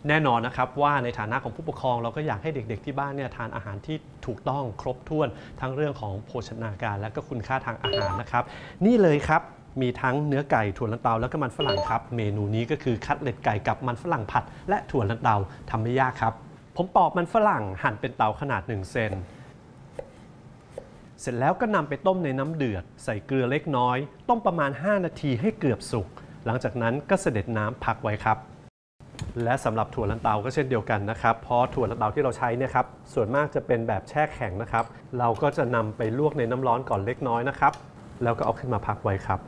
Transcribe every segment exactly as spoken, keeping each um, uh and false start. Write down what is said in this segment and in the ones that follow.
แน่นอนนะครับว่าในฐานะของผู้ปกครองเราก็อยากให้เด็กๆที่บ้านเนี่ยทานอาหารที่ถูกต้องครบถ้วนทั้งเรื่องของโภชนาการและก็คุณค่าทางอาหารนะครับนี่เลยครับมีทั้งเนื้อไก่ถั่วลันเตาแล้วก็มันฝรั่งครับเมนูนี้ก็คือคัตเล็ตไก่กับมันฝรั่งผัดและถั่วลันเตาทำไม่ยากครับผมปอกมันฝรั่งหั่นเป็นเตาขนาดหนึ่งเซนเสร็จแล้วก็นำไปต้มในน้ำเดือดใส่เกลือเล็กน้อยต้มประมาณห้านาทีให้เกือบสุกหลังจากนั้นก็เสด็จน้ำพักไว้ครับและสำหรับถั่วลันเตาก็เช่นเดียวกันนะครับเพราะถั่วลันเตาที่เราใช้เนี่ยครับส่วนมากจะเป็นแบบแช่แข็งนะครับเราก็จะนำไปลวกในน้ำร้อนก่อนเล็กน้อยนะครับแล้วก็เอาขึ้นมาพักไว้ครับ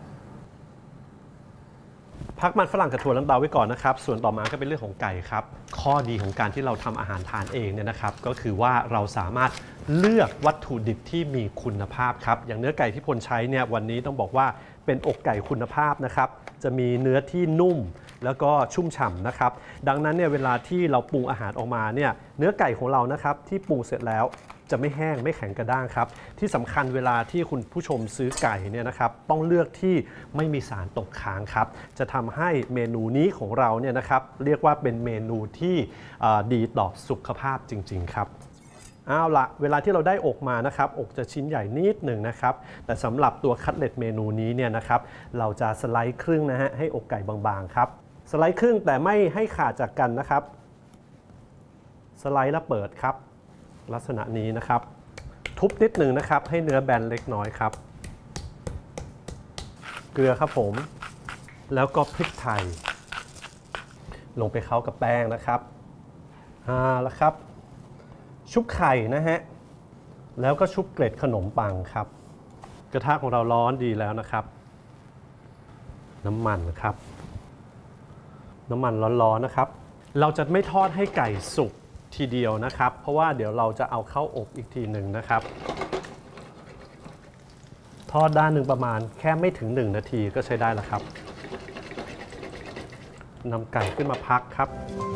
พักมันฝรั่งกับถั่วลันเตาไว้ก่อนนะครับส่วนต่อมาก็เป็นเรื่องของไก่ครับข้อดีของการที่เราทำอาหารทานเองเนี่ยนะครับก็คือว่าเราสามารถเลือกวัตถุดิบที่มีคุณภาพครับอย่างเนื้อไก่ที่พลใช้เนี่ยวันนี้ต้องบอกว่าเป็นอกไก่คุณภาพนะครับจะมีเนื้อที่นุ่มแล้วก็ชุ่มฉ่ำนะครับดังนั้นเนี่ยเวลาที่เราปรุงอาหารออกมาเนี่ยเนื้อไก่ของเรานะครับที่ปรุงเสร็จแล้วจะไม่แห้งไม่แข็งกระด้างครับที่สำคัญเวลาที่คุณผู้ชมซื้อไก่เนี่ยนะครับต้องเลือกที่ไม่มีสารตกค้างครับจะทำให้เมนูนี้ของเราเนี่ยนะครับเรียกว่าเป็นเมนูที่ดีต่อสุขภาพจริงๆครับเอาละเวลาที่เราได้อกมานะครับอกจะชิ้นใหญ่นิดหนึ่งนะครับแต่สำหรับตัวคัตเล็ตเมนูนี้เนี่ยนะครับเราจะสไลด์ครึ่งนะฮะให้อกไก่บางๆครับสไลด์ครึ่งแต่ไม่ให้ขาดจากกันนะครับสไลด์แล้วเปิดครับลักษณะนี้นะครับทุบนิดหนึ่งนะครับให้เนื้อแบนเล็กน้อยครับเกลือครับผมแล้วก็พริกไทยลงไปเคล้ากับแป้งนะครับอ่าแล้วครับชุบไข่นะฮะแล้วก็ชุบเกล็ดขนมปังครับกระทะของเราร้อนดีแล้วนะครับน้ำมันครับน้ำมันร้อนๆนะครับเราจะไม่ทอดให้ไก่สุกทีเดียวนะครับเพราะว่าเดี๋ยวเราจะเอาเข้าอบอีกทีหนึ่งนะครับทอดด้านหนึ่งประมาณแค่ไม่ถึงหนึ่งนาทีก็ใช้ได้แล้วครับนำไก่ขึ้นมาพักครับ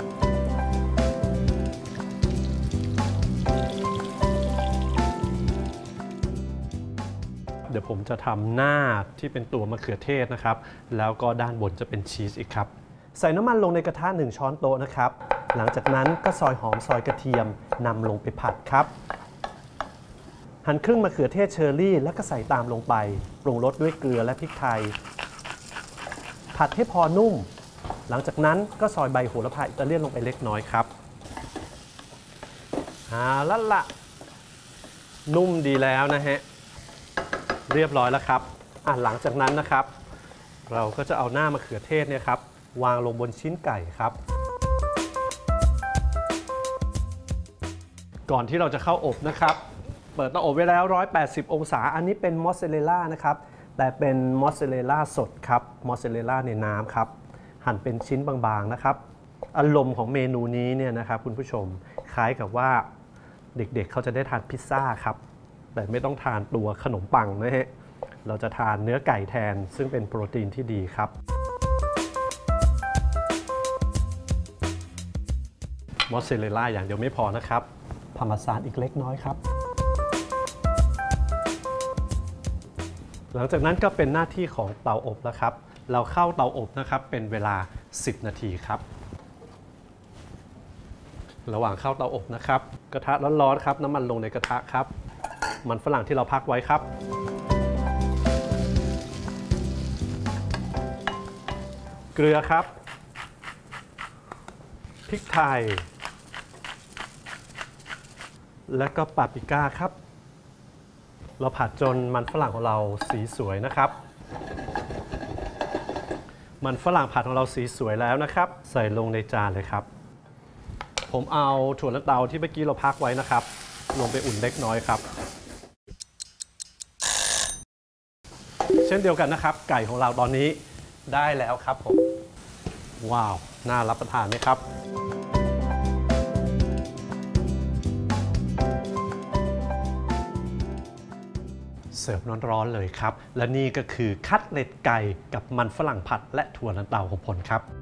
เดี๋ยวผมจะทำหน้าที่เป็นตัวมะเขือเทศนะครับแล้วก็ด้านบนจะเป็นชีสอีกครับใส่น้ำมันลงในกระทะหนึ่งช้อนโต๊ะนะครับหลังจากนั้นก็ซอยหอมซอยกระเทียมนำลงไปผัดครับหั่นครึ่งมะเขือเทศเชอร์รี่แล้วก็ใส่ตามลงไปปรุงรสด้วยเกลือและพริกไทยผัดให้พอนุ่มหลังจากนั้นก็ซอยใบโหระพาอิตาเลียนลงไปเล็กน้อยครับเอาละละนุ่มดีแล้วนะฮะเรียบร้อยแล้วครับอ่ะหลังจากนั้นนะครับเราก็จะเอาหน้ามะเขือเทศเนี่ยครับวางลงบนชิ้นไก่ครับก่อนที่เราจะเข้าอบนะครับเปิดเตาอบไว้แล้วหนึ่งร้อยแปดสิบองศาอันนี้เป็นมอสซาเรลล่านะครับแต่เป็นมอสซาเรลล่าสดครับมอสซาเรลล่าในน้ำครับหั่นเป็นชิ้นบางๆนะครับอารมณ์ของเมนูนี้เนี่ยนะครับคุณผู้ชมคล้ายกับว่าเด็กๆ เ, เขาจะได้ทานพิซซ่าครับแต่ไม่ต้องทานตัวขนมปังนะฮะเราจะทานเนื้อไก่แทนซึ่งเป็นโปรตีนที่ดีครับมอสซาเรลล่าอย่างเดียวไม่พอนะครับพาร์เมซานอีกเล็กน้อยครับหลังจากนั้นก็เป็นหน้าที่ของเตาอบแล้วครับเราเข้าเตาอบนะครับเป็นเวลาสิบนาทีครับระหว่างเข้าเตาอบนะครับกระทะร้อนๆครับน้ำมันลงในกระทะครับมันฝรั่งที่เราพักไว้ครับเกลือครับพริกไทยและก็ปาปริก้าครับเราผัดจนมันฝรั่งของเราสีสวยนะครับมันฝรั่งผัดของเราสีสวยแล้วนะครับใส่ลงในจานเลยครับผมเอาถั่วลันเตาที่เมื่อกี้เราพักไว้นะครับลงไปอุ่นเล็กน้อยครับเช่นเดียวกันนะครับไก่ของเราตอนนี้ได้แล้วครับผมว้าวน่ารับประทานไหมครับเสิร์ฟร้อนๆเลยครับและนี่ก็คือคัตเล็ตไก่กับมันฝรั่งผัดและถั่วลันเตาของผลครับ